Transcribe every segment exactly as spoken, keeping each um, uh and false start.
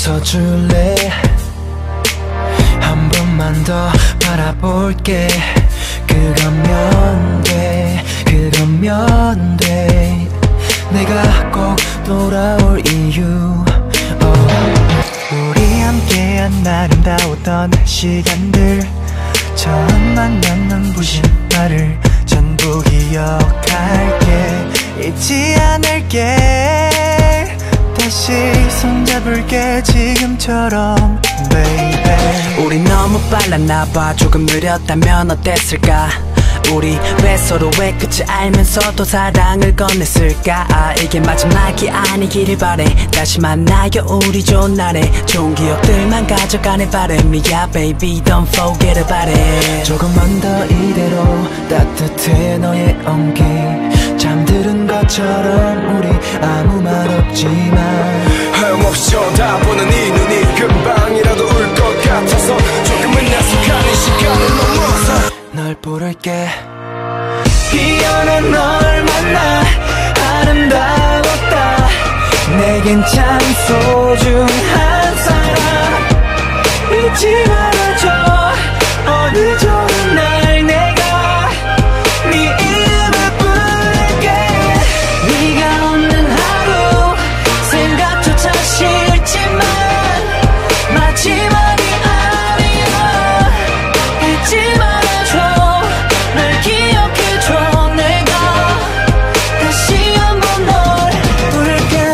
웃어줄래? 한 번만 더 바라볼게. 그거면 돼, 그거면 돼. 내가 꼭 돌아올 이유. oh. 우리 함께한 아름다웠던 시간들, 처음 만난 눈부신 나를 전부 기억할게. 잊지 않을게. 다시 손잡을게 지금처럼 baby. 우리 너무 빨랐나봐. 조금 느렸다면 어땠을까? 우리 왜 서로의 끝을 알면서도 사랑을 건넸을까? 아, 이게 마지막이 아니기를 바래. 다시 만나요 우리 좋은 날에. 좋은 기억들만 가져가네 바람이야 baby don't forget about it. 조금만 더 이대로 따뜻해 너의 온기. 잠들은 것처럼 우리 아무 말 없지만 하염없이 쳐다보는 이 눈이 금방이라도 울 것 같아서 조금은 약속한 이 시간을 넘어서 널 부를게. 피어난 널 만나 아름다웠다. 내겐 참 소중한 사람. 잊지 말아줘 어느 좋은 날 내가 네 이름을 부를게. 네가 없는 하루 생각조차 싫지만 마지막이 아니야. 잊지 말아줘 날 기억해줘. 내가 다시 한번 널 부를게.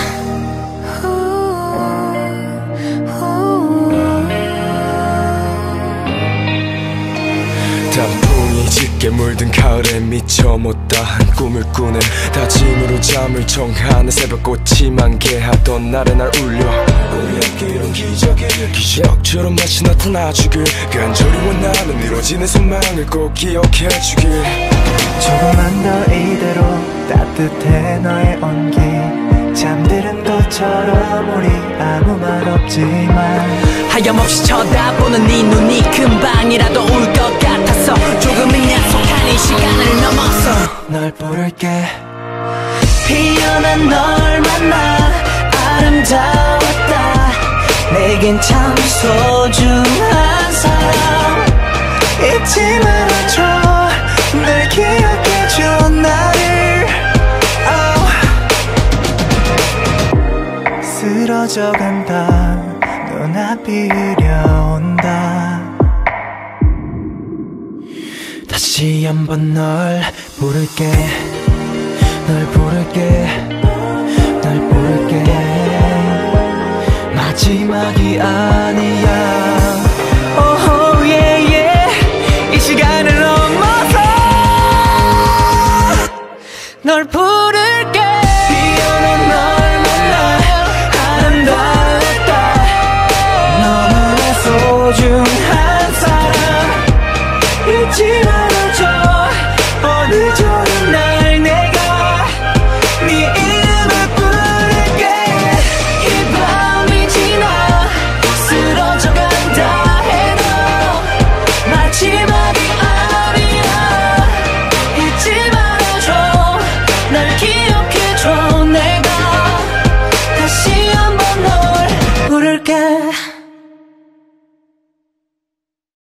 단풍이 짙게 물든 가을에 미쳐 못다한 꿈을 꾸네. 다짐으로 잠을 청하는 새벽꽃이 만개하던 날에 날 울려. 우리 함께 이런 기적이 기적처럼 마치 나타나주길. 간절히 원하는 이루어지는 소망을 꼭 기억해주길. 조금만 더 이대로 따뜻해 너의 온기. 잠들은 것처럼 우리 아무 말 없지만 하염없이 쳐다보는 네 눈이 금방이라도 울 것 같아서 조금은 약속한 이 시간을 넘어서 널 부를게. 피어난 널 만나 아름다웠다. 내겐 참 소중한 사람. 잊지 말아줘 날 기억해줘 나를. oh. 쓰러져 간다. 눈앞이 흐려온다. 다시 한번 널 부를게. 널 부를게. 널 부를게. 마지막이 아니